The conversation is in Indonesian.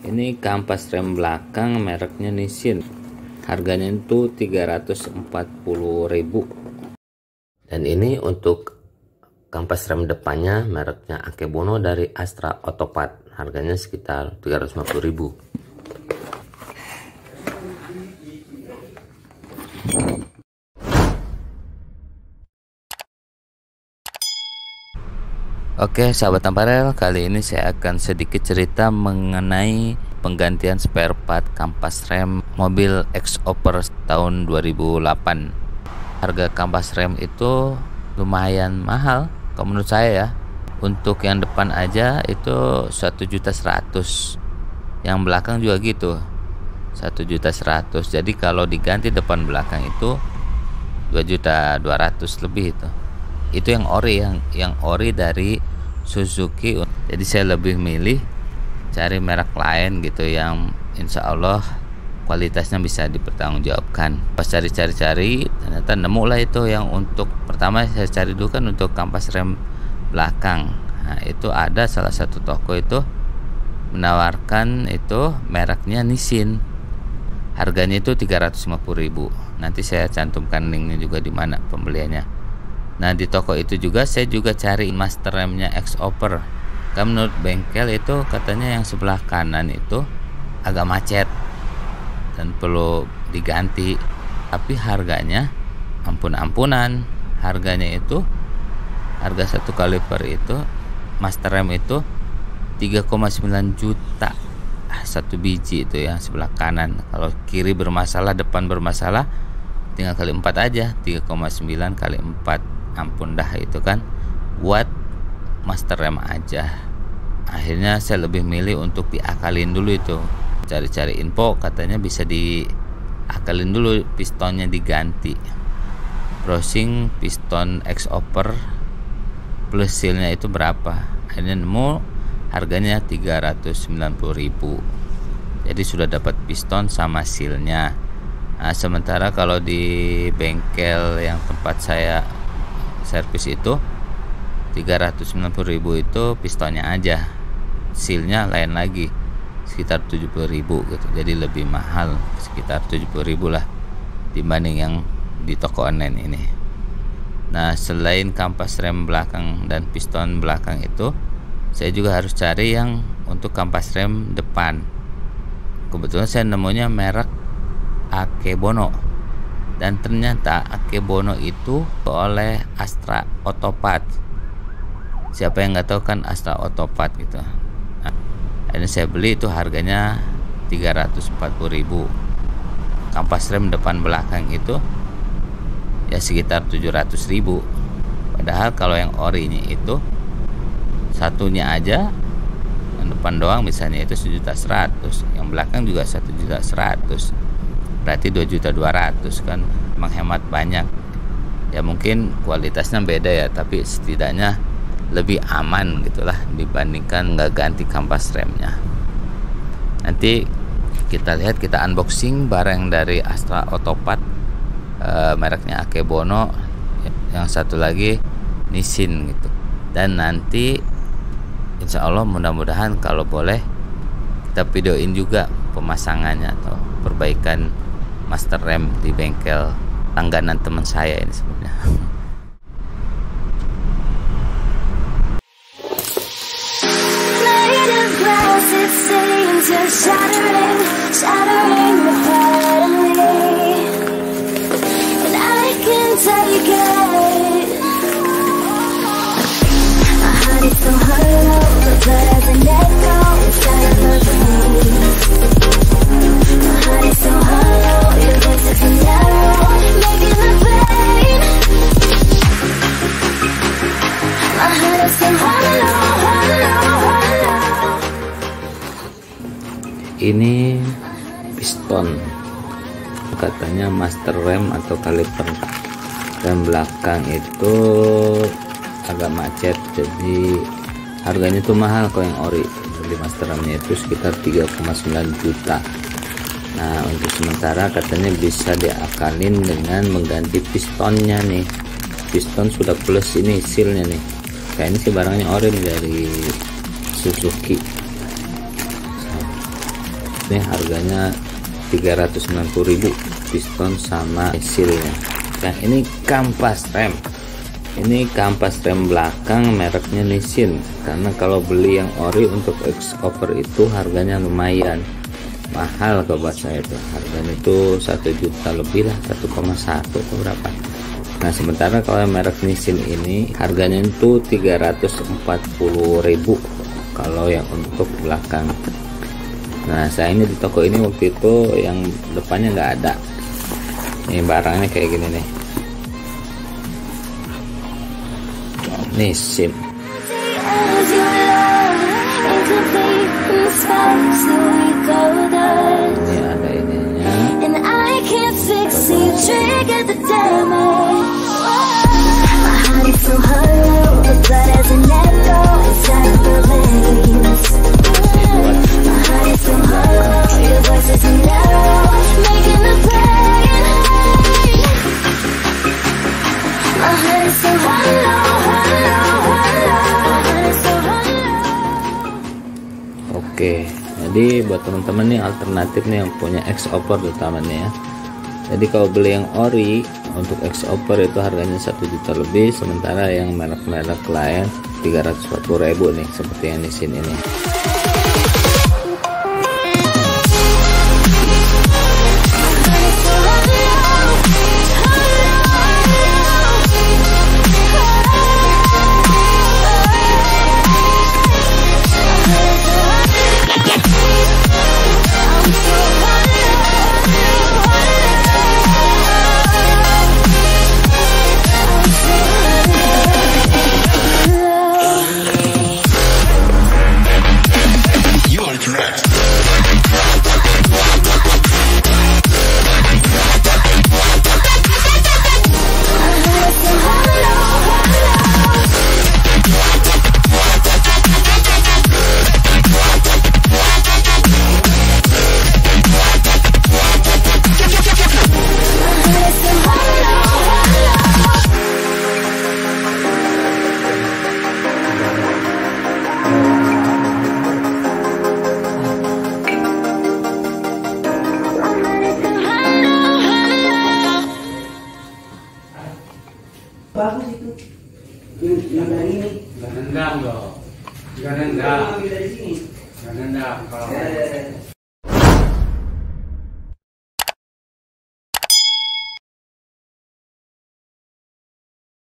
Ini kampas rem belakang mereknya Nissin. Harganya itu 340.000. Dan ini untuk kampas rem depannya mereknya Akebono dari Astra Otopat. Harganya sekitar 350.000. Oke sahabat Tamparel, kali ini saya akan sedikit cerita mengenai penggantian spare part kampas rem mobil X-Over tahun 2008. Harga kampas rem itu lumayan mahal kalau menurut saya ya. Untuk yang depan aja itu 1.100.000, yang belakang juga gitu 1.100.000. Jadi kalau diganti depan belakang itu 2.200.000 lebih itu yang ori dari Suzuki. Jadi saya lebih milih cari merek lain gitu yang insya Allah kualitasnya bisa dipertanggungjawabkan. Pas cari-cari ternyata nemu lah itu yang untuk pertama saya cari dulu kan untuk kampas rem belakang. Nah itu ada salah satu toko itu menawarkan itu mereknya Nissin. Harganya itu 350.000. Nanti saya cantumkan linknya juga di mana pembeliannya. Nah di toko itu juga saya juga cari master remnya X-Over. Kan menurut bengkel itu katanya yang sebelah kanan itu agak macet dan perlu diganti. Tapi harganya ampun-ampunan. Harganya itu harga satu kaliper itu master rem itu 3,9 juta satu biji itu yang sebelah kanan. Kalau kiri bermasalah, depan bermasalah, tinggal kali 4 aja, 3,9 kali 4. Ampun dah itu kan buat master rem aja. Akhirnya saya lebih milih untuk diakalin dulu itu. Cari-cari info katanya bisa diakalin dulu, pistonnya diganti. Browsing piston X-Over plus sealnya itu berapa. Akhirnya nemu harganya 390.000. Jadi sudah dapat piston sama sealnya. Nah, sementara kalau di bengkel yang tempat saya servis itu 390.000 itu pistonnya aja, sealnya lain lagi sekitar 70.000 gitu. Jadi lebih mahal sekitar 70.000 lah dibanding yang di toko online ini. Nah selain kampas rem belakang dan piston belakang itu, saya juga harus cari yang untuk kampas rem depan. Kebetulan saya nemunya merek Akebono. Dan ternyata Akebono itu oleh Astra Otopat. Siapa yang nggak tahu kan Astra Otopat gitu. Nah, ini saya beli itu harganya 340.000. Kampas rem depan belakang itu ya sekitar 700.000. Padahal kalau yang orinya itu satunya aja, yang depan doang misalnya itu 1.100.000, yang belakang juga 1.100.000. Berarti 2.200.000 kan, menghemat banyak ya. Mungkin kualitasnya beda ya, tapi setidaknya lebih aman gitulah dibandingkan nggak ganti kampas remnya. Nanti kita lihat, kita unboxing barang dari Astra Otopat, mereknya Akebono, yang satu lagi Nissin gitu. Dan nanti insya Allah mudah-mudahan kalau boleh kita videoin juga pemasangannya atau perbaikan master rem di bengkel langganan teman saya ini sebenarnya. Ini piston, katanya master rem atau kaliper rem belakang itu agak macet, jadi harganya tuh mahal kalau yang ori. Beli master remnya itu sekitar 3,9 juta. Nah untuk sementara katanya bisa diakalin dengan mengganti pistonnya nih. Piston sudah plus ini sealnya nih. Kayaknya sih barangnya ori nih dari Suzuki. Ini harganya 390.000 piston sama silnya. Nah ini kampas rem. Ini kampas rem belakang mereknya Nissin. Karena kalau beli yang ori untuk X-Over itu harganya lumayan mahal kalau buat saya itu. Harganya itu 1 juta lebih lah, 1,1 atau berapa. Nah sementara kalau merek Nissin ini harganya itu 340.000 kalau yang untuk belakang. Nah saya ini di toko ini waktu itu yang depannya nggak ada. Ini barangnya kayak gini nih, Nissin. Ini ada ininya. Oke, jadi buat teman-teman nih alternatif nih yang punya X-Over utamanya ya. Jadi kalau beli yang ori untuk X-Over itu harganya 1 juta lebih, sementara yang merek-merek lain 340.000 nih seperti yang di sini nih. Bagus itu. Yang dari ini. Nggak nendang dong. Nggak nendang. Dari sini. Nggak nendang. Kalau